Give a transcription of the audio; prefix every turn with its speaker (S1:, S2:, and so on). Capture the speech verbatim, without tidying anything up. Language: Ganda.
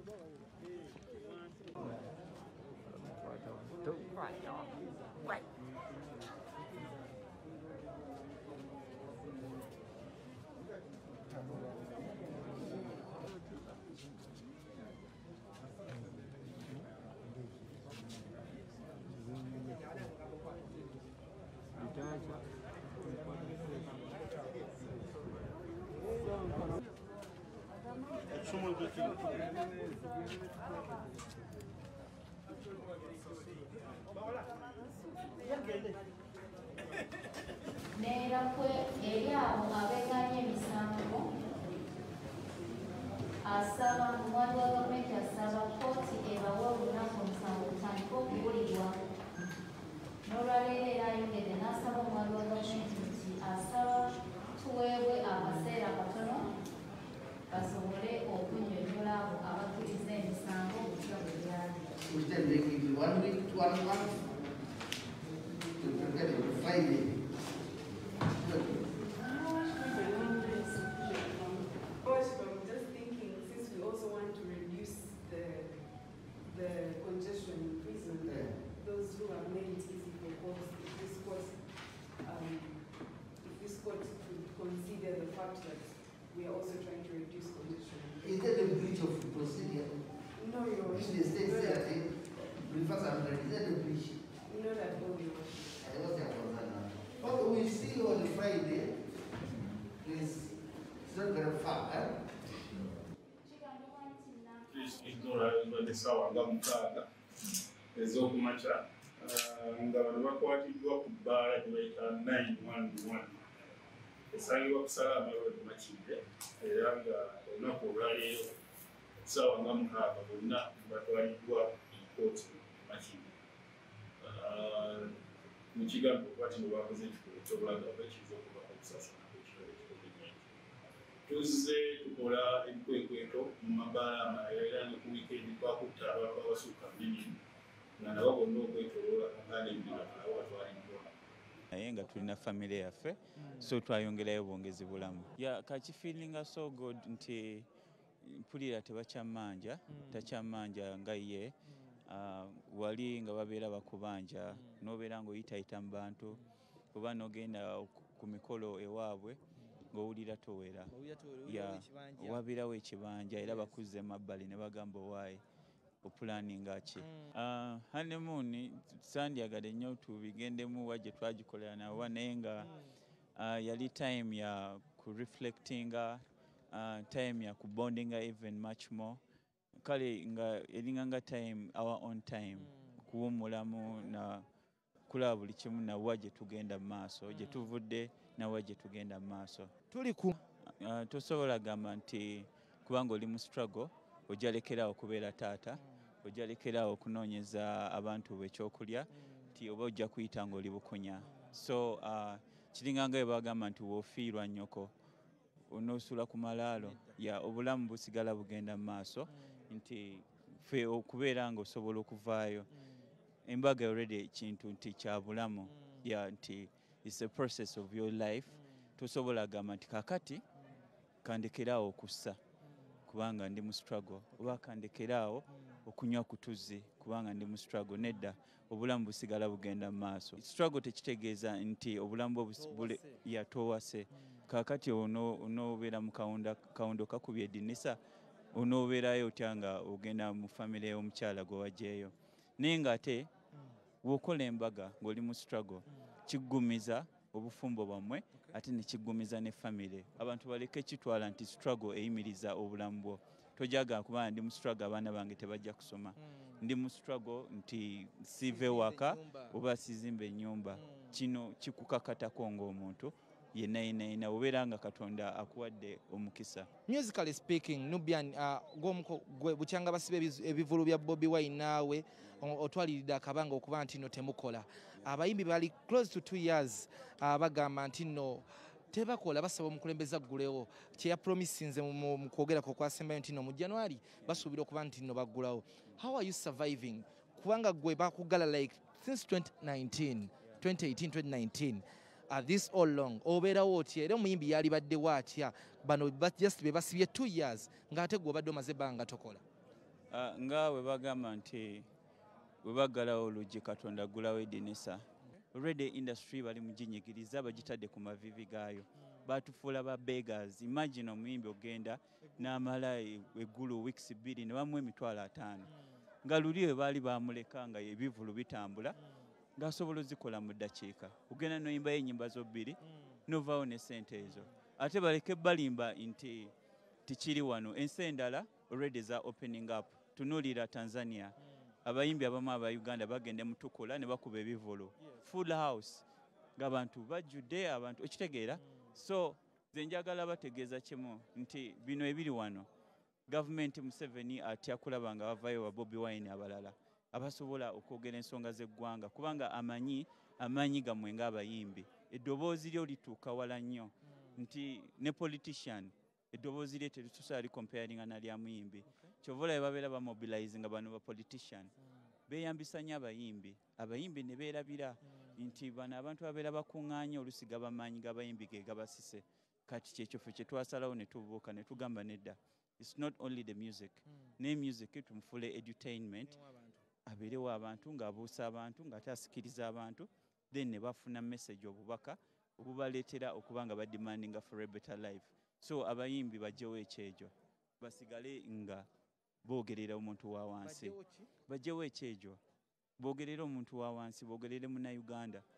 S1: Nera kwe eri abo abeganye emisango asaba omwami wa gavumenti asaba kooti ebawe olunaku omusango kutandika okuwulirwa n'olwaleero era ayongedde n'asaba omwami wa gavumenti nti asaba tuweebwe akaseera katono basobole okunnyonnyola abo abatuliza emisango okutya bwe byali.
S2: Friday.
S3: I'm just thinking, since we also want to reduce the the congestion in prison,
S2: Yeah.
S3: those who have made it easy for courts, if this court, um, if this court could consider the fact that we are also trying to reduce congestion.
S2: Is that a breach of procedure?
S3: No, Your
S2: Which the state
S3: Honor.
S2: said, eh, refers and is that a breach?
S3: Not at all, Your Honor.
S2: I was there for that. But we see on Friday is it's not very far. Eh?
S4: Ignora the sawa nga mukaaga ez'okumakya nga bano bakwatiddwa ku bbaala gye bayita nine one one esangibwa ku Salama Road Makindye era nga olunaku olwaleero sawa nga mukaaga bonna batwaliddwa mu kooti Makindye. Mu kigambo okukwatibwa bakoze ekikolo ky'obulaga bakizza okuva ku kusaasaana kw'ekirwadde COVID nineteen. Tuzze tukola ebikwekweto mu mabbaala amalala era ne ku wiikendi twakutta abantu abasukka bbiri nga nabo bonna okwetoloola akaana ebiri nabo batwaliddwa.
S5: Naye nga tulina famire yaffe so twayongerayo bwongezi bulamu. Ya kakifiilinga so good nti mpulira tebakyamanja takyamanja nga ye uh, wali nga babeera bakubanja n'obeera ng'oyitayita mu bantu oba n'ogenda ku mikolo ewaabwe ng'owulira towera wabirawo ekibanja era bakuzze mabbali ne bagamba owaayi opulaninga ki. Uh, honeymoon sandyagadde nnyo tubigendemu wa gye twagikolera nawa naye nga uh, yali time ya ku reflectinga uh, time ya kubondinga even much more kale nga eringa nga time our own time kuwummulamu na kulaba buli kimu nawa gye tugenda mu maaso gye tuvudde nawa gye tugenda mu maaso.
S6: Tuli ku
S5: uh, tosobola gamba nti kubanga oli mu struggle ojalekerawo okubeera taata ojalekerawo okunoonyeza abantu ekyokulya nti oba ojja kuyita ng'oli bukunya. So uh, kiringa nga bwe bagamba nti woofiirwa nnyoko onoosula ku malaalo ya obulamu busigala bugenda mu maaso nti ffe okubeera ng'osobola okuvaayo embaga already ekintu nti kya bulamu ya nti it's a process of your life. Tosobola gamba nti kakati kandekeraawo okussa kubanga ndi mu struggle oba kandekeraawo okunywa ku tuzzi kubanga ndi mu struggle. Nedda, obulamu busigala bugenda mu maaso. Struggle tekitegeeza nti obulamu bwe yatoowase. Kakati onoobeera mu kawundo kakubye eddinisa onoobeerayo otya nga ogenda mu famire y'omukyala gwe wajjeeyo. Naye ng'ate bw'okola embaga ng'oli mu struggle kiggumiza obufumbo bwammwe ate ne kiggumiza ne famire. Abantu baleke kitwala nti struggle eyimiriza obulamu bwo. Tojaga kubanga ndi mu struggle abaana bange tebajja kusoma. Ndi mu struggle nti sive waka oba sizimba ennyumba. Kino kikukakatako ng'omuntu yenna yenna yenna obeera nga Katonda akuwadde omukisa.
S6: Musically speaking, Nubian uh, gwe bukyanga basibe ebivulu bya Bobi Wine naawe otwaliridde akabanga okuba nti no temukola. Abayimbi bali close to two years uh, bagamba nti no tebakola basaba omukulembeze aggulewo kye yapromisinze mu kwogera ko kwasembayo nti no mu January basuubira okuba nti no baggulawo. How are you surviving? Kubanga gwe bakugala like since twenty nineteen, twenty eighteen, twenty nineteen. Uh, this all long obeerawo otya era omuyimbi yali baddewo atya bano just be basibye two years ng'ate gwe obadde omaze ebbanga tokola.
S5: Ah, nga bwe bagamba nti bwe baggalawo oluggi Katonda aggulawo eddinisa. Already industry bali muginyigiriza bagitadde ku mavivi gaayo. Batufuula ba beggars. Imagine omuyimbi ogenda n'amala eggulu weeks bbiri ne bamuwa emitwalo ataano. Nga luli bwe baali bamuleka nga ebivulu bitambula ng'asobola ozikola mu ddakiika. Ogenda n'oyimbayo ennyimba zo bbiri n'ovaawo ne ssente ezo. Ate baleke balimba nti tikiri wano. Ensi endala already za opening up. Tunuulira Tanzania. Abayimbi abamu aba Uganda bagende mutukula ne bakuba ebivulu. Full house. Ng'abantu bajjudde abantu ekitegeera. So nze njagala bategeeza kimu nti bino ebiri wano. Gavumenti Museveni atya kulaba nga bavaayo ba Bobi Wine abalala abasobola okwogera ensonga z'eggwanga kubanga amanyi amanyi gammwe ng'abayimbi. Eddoboozi lyo lituuka wala nnyo nti ne politician eddoboozi lye teritusobola likomparinga na lya muyimbi. Kyova olaba babeera bamobilize nga bano ba politician beeyambisa nnyo abayimbi. Abayimbi ne beerabira nti bano abantu babeera bakuŋŋaanye olusi gabamaanyi g'abayimbi ge gabasise. Kati kyekyo ffe kye twasalawo ne tubuuka ne tugamba nedda. It's not only the music. Ne music tumufule edutainment. Abeerewo abantu ng'abuusa abantu ng'ate asikiriza abantu then ne bafuna message obubaka obubaleetera okuba nga bademandinga for a better life. So abayimbi bajjewo ekyejo basigale nga boogerera omuntu wa wansi. Bajjewo ekyejo boogerera omuntu wa wansi boogerere Munnayuganda.